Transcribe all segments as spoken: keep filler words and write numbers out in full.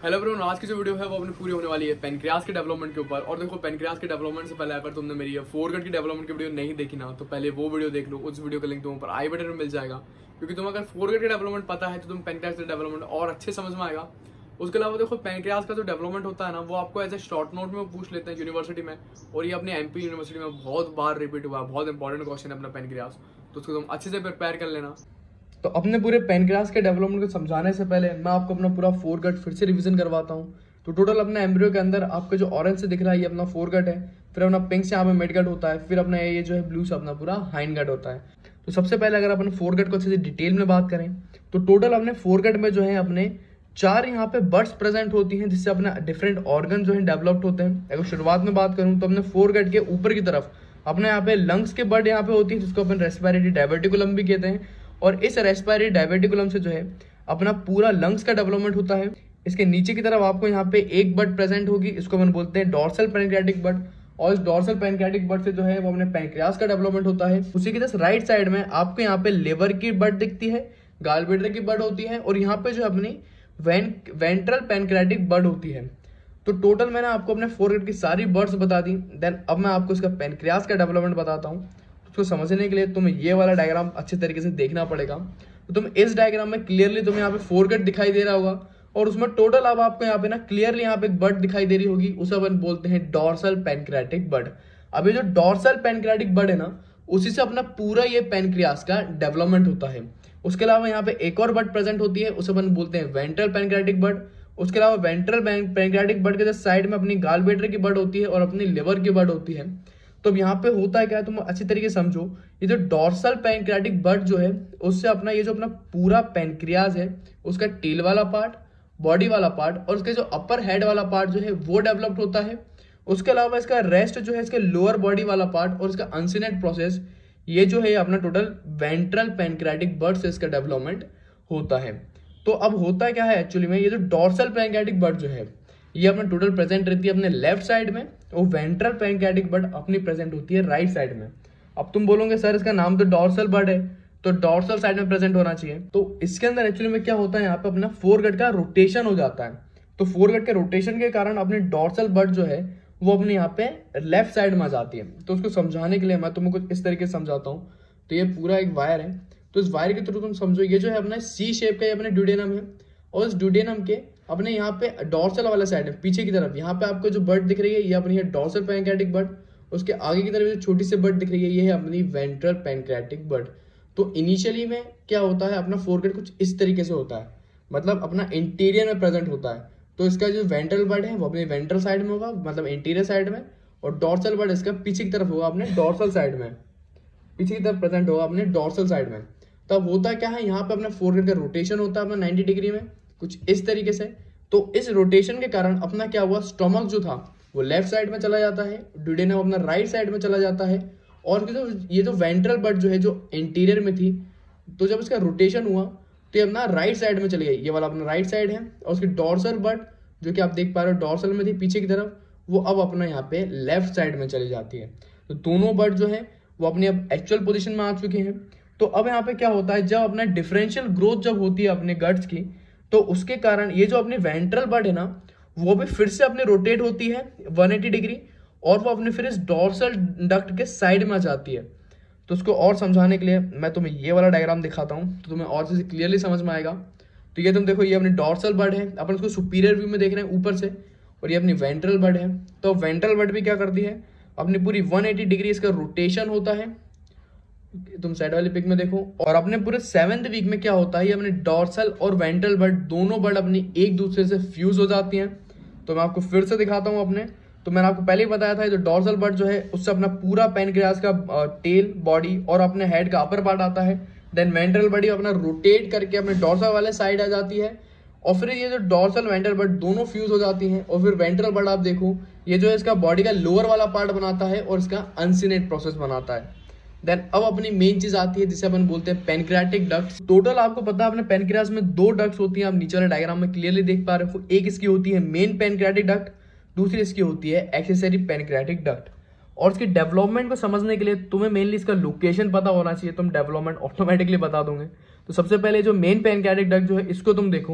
Hello bro, आज की जो वीडियो है वो अपनी पूरी होने वाली है पेनक्रियाज के डेवलपमेंट के ऊपर। और देखो, पेनक्रियाज के डेवलपमेंट से पहले अगर तुमने मेरी फोरगट की डेवलपमेंट की वीडियो नहीं देखी ना, तो पहले वो वीडियो देख लो। उस वीडियो का लिंक तुम्हें ऊपर आई बटन में मिल जाएगा, क्योंकि तुम अगर फोरगट के डेवलपमेंट पता है तो तुम पेनक्रियाज के डेवलपमेंट और अच्छे समझ में आएगा। उसके अलावा देखो, पेनक्रियाज का जो डेवलपमेंट होता है ना, वो आपको एज ए शॉर्ट नोट में पूछ लेते हैं यूनिवर्सिटी में, और ये अपनी एमपी यूनिवर्सिटी में बहुत बार रिपीट हुआ है। बहुत इंपॉर्टेंट क्वेश्चन है अपना पेनक्रियाज, तो उसको तुम अच्छे से प्रिपेयर कर लेना। तो अपने पूरे पेनक्रियाज के डेवलपमेंट को समझाने से पहले मैं आपको अपना पूरा फोरगट फिर से रिवीजन करवाता हूँ। तो टोटल अपना एम्ब्रियो के अंदर आपका जो ऑरेंज से दिख रहा है ये अपना फोरगट है, फिर अपना पिंक से यहाँ पे मिडगट होता है, फिर अपना ये जो है ब्लू से अपना पूरा हाइंडगट होता है। तो सबसे पहले अगर अपन फोरगट को अच्छे से डिटेल में बात करें तो टोटल अपने फोरगट में जो है अपने चार यहाँ पे बर्ड्स प्रेजेंट होती हैं, जिससे अपना डिफरेंट ऑर्गन जो है डेवलप्ड होते हैं। अगर शुरुआत में बात करूँ तो अपने फोरगट के ऊपर की तरफ अपने यहाँ पे लंग्स के बर्ड यहाँ पे होती है, जिसको अपन रेस्पिरेटरी डायवर्टिकुलम भी कहते हैं। और इस रेस्पिरेटरी डायवर्टिकुलम से जो है अपना पूरा लंग्स का डेवलपमेंट होता है। इसके नीचे की तरफ आपको यहाँ पे एक बर्ड प्रेजेंट होगी, इसको अपन बोलते हैं डॉर्सल पैनक्रियाटिक बर्ड। और इस डॉर्सल पैनक्रियाटिक बर्ड से जो है वो अपने पैनक्रियाज का डेवलपमेंट होता है। उसी की जस्ट राइट साइड में आपको यहाँ पे लिवर की बर्ड दिखती है, गॉलब्लैडर की बर्ड होती है, और यहाँ पे जो अपनी वेंट्रल पैनक्रियाटिक बर्ड होती है। तो टोटल मैंने आपको अपने फोरगट की सारी बर्ड्स बता दी। देन अब मैं आपको इसका पैनक्रियाज का डेवलपमेंट बताता हूँ। उसको समझने के लिए तुम्हें ये वाला डायग्राम अच्छे तरीके से देखना पड़ेगा। तो तुम इस डायग्राम में क्लियरली तुम्हें यहाँ पे फोरगट दिखाई दे रहा होगा, और उसमें टोटल अब आपको यहाँ पे ना क्लियरली यहाँ पे एक बर्ड दिखाई दे रही होगी, उसे अपन बोलते हैं डॉर्सल पैनक्रियाटिक बर्ड। अब ये जो डॉर्सल पैनक्रियाटिक बर्ड है ना, उसी से अपना पूरा ये पैनक्रियाज का डेवलपमेंट होता है। उसके अलावा यहाँ पे एक और बर्ड प्रेजेंट होती है, उसे अपन बोलते हैं वेंट्रल पैनक्रियाटिक बर्ड। उसके अलावा वेंट्रल पैनक्रियाटिक बर्ड के साइड में अपनी गॉलब्लैडर की बर्ड होती है और अपनी लिवर की बर्ड होती है। तो अब यहाँ पे होता है क्या है, तुम अच्छी तरीके से समझो। ये जो डॉर्सल पैनक्रियाटिक बर्ड जो है, उससे अपना ये जो अपना पूरा पैनक्रियाज है, उसका टेल वाला पार्ट, बॉडी वाला पार्ट और उसके जो अपर हेड वाला पार्ट जो है वो डेवलप्ड होता है। उसके अलावा इसका रेस्ट जो है, इसके लोअर बॉडी वाला पार्ट और इसका अनसिनेट प्रोसेस, ये जो है अपना टोटल वेंट्रल पैनक्रियाटिक बर्ड से इसका डेवलपमेंट होता है। तो अब होता क्या है एक्चुअली में, ये जो डॉर्सल पैनक्रियाटिक बर्ड जो है ये अपना टोटल प्रेजेंट रहती है अपने लेफ्ट साइड में, और वेंट्रल पैनक्रियाटिक बर्ड अपनी प्रेजेंट होती है राइट साइड में। अब तुम बोलोगे सर इसका नाम तो डॉर्सल बर्ड है, तो डॉर्सल साइड में प्रेजेंट होना चाहिए। तो इसके अंदर एक्चुअली में क्या होता है, यहाँ पे अपना फोरगट का रोटेशन हो जाता है। तो फोरगट के रोटेशन के कारण अपनी डॉर्सल बर्ड जो है वो अपने यहाँ पे लेफ्ट साइड में आ जाती है। तो उसको समझाने के लिए मैं तुमको कुछ इस तरीके से समझाता हूँ। तो ये पूरा एक वायर है, तो इस वायर के थ्रू तुम समझो, ये जो है अपना सी शेप का ये अपने ड्यूडेनम है, और इस ड्यूडेनम के अपने यहाँ पे डॉर्सल वाला साइड है पीछे की तरफ, यहाँ पे आपको जो बर्ड दिख रही है ये अपनी है डॉर्सल पैनक्रियाटिक बर्ड। उसके आगे की तरफ जो छोटी सी बर्ड दिख रही है ये है अपनी वेंट्रल पैनक्रियाटिक बर्ड। तो इनिशियली में क्या होता है, अपना फोरगट कुछ इस तरीके से होता है, मतलब अपना इंटीरियर में प्रेजेंट होता है। तो इसका जो वेंट्रल बर्ड है वो अपने वेंट्रल साइड में होगा, मतलब इंटीरियर साइड में, और डॉर्सल बर्ड इसका पीछे की तरफ होगा अपने डॉर्सल साइड में, पीछे की तरफ प्रेजेंट होगा अपने डॉर्सल साइड में। तब होता क्या है, यहाँ पे अपना फोरगट का रोटेशन होता है अपना नाइन्टी डिग्री में, कुछ इस तरीके से। तो इस रोटेशन के कारण अपना क्या हुआ, स्टमक जो था वो लेफ्ट साइड में चला जाता है, ड्यूडेनम अपना राइट साइड में चला जाता है, और जो ये जो वेंट्रल बर्ड जो है जो इंटीरियर में थी, तो जब इसका रोटेशन हुआ तो ये अपना राइट साइड में चली गई। ये वाला अपना राइट साइड है, और उसकी डॉर्सल बर्ड जो कि आप देख पा रहे हो डॉर्सल में थी पीछे की तरफ, वो अब अपना यहाँ पे लेफ्ट साइड में चली जाती है। तो दोनों बर्ड जो है वो अपनी अब एक्चुअल पोजिशन में आ चुके हैं। तो अब यहाँ पे क्या होता है, जब अपना डिफरेंशियल ग्रोथ जब होती है अपने गट्स की, तो उसके कारण ये जो अपनी वेंट्रल बर्ड है ना, वो भी फिर से अपने रोटेट होती है वन एटी डिग्री, और वो अपने फिर इस डॉर्सल डक्ट के साइड में आ जाती है। तो उसको और समझाने के लिए मैं तुम्हें ये वाला डायग्राम दिखाता हूँ, तो तुम्हें और चीज़ क्लियरली समझ में आएगा। तो ये तुम देखो, ये अपनी डॉर्सल बर्ड है, अपन उसको सुपीरियर व्यू में देख रहे हैं ऊपर से, और ये अपनी वेंट्रल बर्ड है। तो वेंट्रल बर्ड भी क्या करती है, अपनी पूरी वन एटी डिग्री इसका रोटेशन होता है, तुम साइड वाली पिक में देखो। और अपने पूरे सेवेंथ वीक में क्या होता है, ये अपने डॉर्सल और वेंट्रल बर्ड दोनों बर्ड अपनी एक दूसरे से फ्यूज हो जाती हैं। तो मैं आपको फिर से दिखाता हूँ अपने, तो मैंने आपको पहले ही बताया था, जो डॉर्सल बर्ड जो है उससे अपना पूरा पैनक्रियाज का टेल, बॉडी और अपने हेड का अपर पार्ट आता है। देन वेंट्रल बर्ड अपना रोटेट करके अपने डॉर्सल वाले साइड आ जाती है, और फिर ये जो डॉर्सल वेंट्रल बर्ड दोनों फ्यूज हो जाती हैं। और फिर वेंट्रल बर्ड आप देखो, ये जो है इसका बॉडी का लोअर वाला पार्ट बनाता है और इसका अनसिनेट प्रोसेस बनाता है। देन अब अपनी मेन चीज आती है जिसे अपन बोलते हैं पैनक्रियाटिक डक्ट्स। टोटल आपको पता है अपने पैनक्रियाज में दो डक्ट्स होती हैं, आप नीचे वाले डायग्राम में क्लियरली देख पा रहे हो। एक इसकी होती है मेन पैनक्रियाटिक डक्ट, दूसरी इसकी होती है एक्सेसरी पैनक्रियाटिक डक्ट। और इसकी डेवलपमेंट को समझने के लिए तुम्हें मेनली इसका लोकेशन पता होना चाहिए, तुम डेवलपमेंट ऑटोमेटिकली बता दोगे। तो सबसे पहले जो मेन पैनक्रियाटिक डक्ट जो है इसको तुम देखो,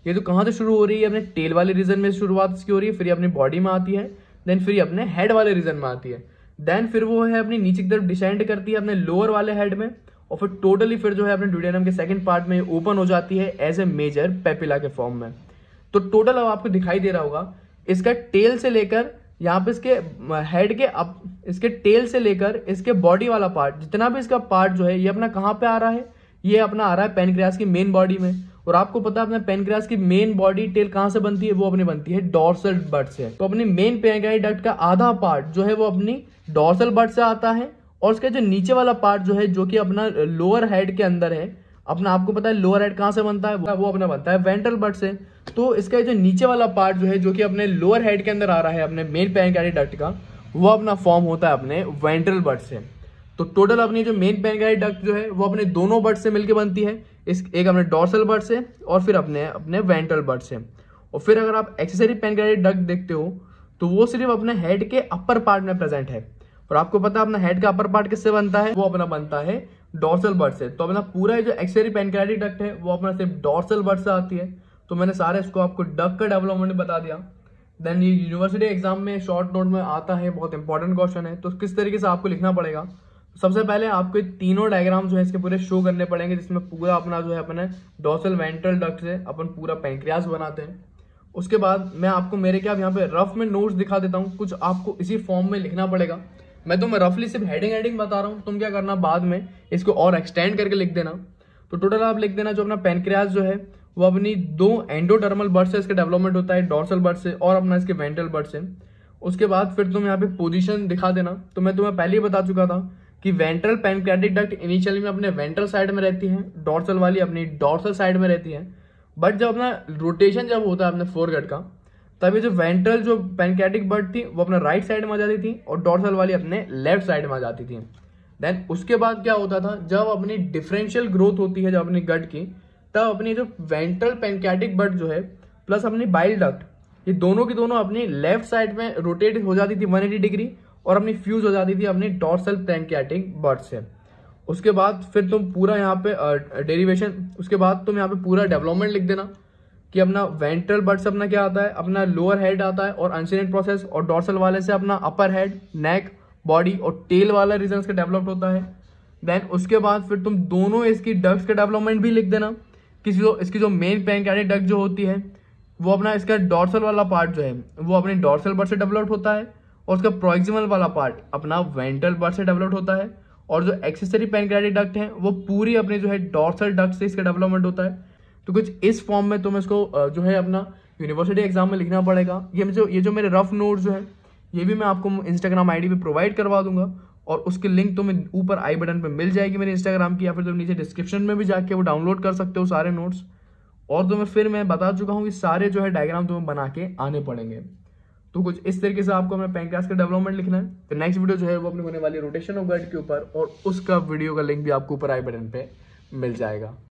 ये तो कहाँ से शुरू हो रही है, अपने टेल वाले रीजन में शुरुआत इसकी हो रही है, फिर ये अपनी बॉडी में आती है, देन फिर ये अपने हेड वाले रीजन में आती है, देन फिर वो है अपनी नीचे की तरफ डिसेंड करती है अपने लोअर वाले हेड में, और फिर टोटली फिर जो है अपने ड्यूडेनम के सेकंड पार्ट में ओपन हो जाती है एज ए मेजर पेपिला के फॉर्म में। तो टोटल अब आपको दिखाई दे रहा होगा इसका टेल से लेकर यहाँ पे इसके हेड के अप, इसके टेल से लेकर इसके बॉडी वाला पार्ट, जितना भी इसका पार्ट जो है ये अपना कहाँ पे आ रहा है, ये अपना आ रहा है पेनक्रियास की मेन बॉडी में। और आपको पता है अपने पेनक्रियास की मेन बॉडी टेल कहाँ से बनती है, वो अपनी बनती है डॉर्सल बड से। तो अपनी मेन पेनक्रियाटिक डक्ट का आधा पार्ट जो है वो अपनी डॉर्सल बड से आता है, और उसका जो नीचे वाला पार्ट जो है जो कि अपना लोअर हेड के अंदर है, अपना आपको पता है लोअर हेड कहाँ से बनता है, वो अपना बनता है वेंट्रल बड से। तो इसका जो नीचे वाला पार्ट जो है जो कि अपने लोअर हेड के अंदर आ रहा है अपने मेन पेनक्रियाटिक डक्ट का, वो अपना फॉर्म होता है अपने वेंट्रल बड से। तो टोटल अपनी जो मेन पेनक्रियाटिक डक्ट जो है वो अपने दोनों बड से मिलकर बनती है, इस एक अपने डॉर्सल बड से और फिर अपने अपने वेंट्रल बड से। और फिर अगर आप एक्सेसरी पेनक्रियाटिक डक्ट देखते हो तो वो सिर्फ अपने हेड के अपर पार्ट में प्रेजेंट है। और आपको पता है अपना हेड का अपर पार्ट किससे बनता है, वो अपना बनता है डॉर्सल बड से। तो अपना पूरा जो एक्सेसरी पेनक्रियाटिक डक्ट है वो अपना सिर्फ डॉर्सल बड से आती है। तो मैंने सारे इसको आपको डक्ट का डेवलपमेंट बता दिया। देन ये यूनिवर्सिटी एग्जाम में शॉर्ट नोट में आता है, बहुत इंपॉर्टेंट क्वेश्चन है। तो किस तरीके से आपको लिखना पड़ेगा, सबसे पहले आपको तीनों डायग्राम जो है इसके पूरे शो करने पड़ेंगे, जिसमें पूरा अपना जो है अपने डॉर्सल वेंट्रल डक्ट से अपन पूरा पेनक्रियास बनाते हैं। उसके बाद मैं आपको मेरे क्या यहाँ पे रफ में नोट्स दिखा देता हूँ, कुछ आपको इसी फॉर्म में लिखना पड़ेगा। मैं तो मैं रफली सिर्फ हेडिंग हेडिंग बता रहा हूँ, तुम क्या करना बाद में इसको और एक्सटेंड करके लिख देना। तो टोटल आप लिख देना जो अपना पेनक्रियास जो है वो अपनी दो एंडोडर्मल बड से इसका डेवलपमेंट होता है, डॉर्सल बड से और अपना इसके वेंट्रल बड से। उसके बाद फिर तुम यहाँ पे पोजीशन दिखा देना। तो मैं तुम्हें पहले ही बता चुका था कि वेंट्रल पेनक्रियाटिक डक्ट इनिशियली में अपने वेंट्रल साइड में रहती है, डॉर्सल वाली अपनी डॉर्सल साइड में रहती है। बट जब अपना रोटेशन जब होता है अपने फोरगट का, तभी जो वेंट्रल जो पेनक्रियाटिक बड थी वो अपने राइट साइड में आ जाती थी और डॉर्सल वाली अपने लेफ्ट साइड में आ जाती थी। देन उसके बाद क्या होता था, जब अपनी डिफरेंशियल ग्रोथ होती है जब अपनी गट की, तब अपनी जो वेंट्रल पेनक्रियाटिक बड जो है प्लस अपनी बाइल डक्ट, ये दोनों की दोनों अपनी लेफ्ट साइड में रोटेट हो जाती थी वन एटी डिग्री और अपनी फ्यूज हो जाती थी अपनी डॉर्सल पेनक्रियाटिक बड से। उसके बाद फिर तुम पूरा यहाँ पे डेरिवेशन, उसके बाद तुम यहाँ पे पूरा डेवलपमेंट लिख देना कि अपना वेंट्रल बड से अपना क्या आता है, अपना लोअर हेड आता है और अनसेनेट प्रोसेस, और डॉर्सल वाले से अपना अपर हेड, नेक, बॉडी और टेल वाला रीजन का डेवलप होता है। देन उसके बाद फिर तुम दोनों इसकी डक्ट्स का डेवलपमेंट भी लिख देना कि जो इसकी जो मेन पेनक्रियाटिक डक्ट जो होती है वो अपना इसका डॉर्सल वाला पार्ट जो है वो अपने डॉर्सल बड से डेवलप होता है, और उसका प्रोक्सिमल वाला पार्ट अपना वेंट्रल बड से डेवलप होता है, और जो एक्सेसरी पेनक्रियाटिक डक्ट है वो पूरी अपनी जो है डॉर्सल डक्ट से इसका डेवलपमेंट होता है। तो कुछ इस फॉर्म में तुम्हें इसको जो है अपना यूनिवर्सिटी एग्जाम में लिखना पड़ेगा। ये जो ये जो मेरे रफ नोट्स जो है ये भी मैं आपको इंस्टाग्राम आईडी पे प्रोवाइड करवा दूंगा, और उसकी लिंक तुम्हें ऊपर आई बटन पे मिल जाएगी मेरे इंस्टाग्राम की, या फिर तुम नीचे डिस्क्रिप्शन में भी जाके वो डाउनलोड कर सकते हो सारे नोट्स। और तुम्हें फिर मैं बता चुका हूँ कि सारे जो है डायग्राम तुम्हें बना के आने पड़ेंगे। तो कुछ इस तरीके से आपको अपने पेनक्रियास का डेवलपमेंट लिखना है। तो नेक्स्ट वीडियो जो है वो अपनी होने वाली रोटेशन ऑफ गट के ऊपर, और उसका वीडियो का लिंक भी आपको ऊपर आई बटन पे मिल जाएगा।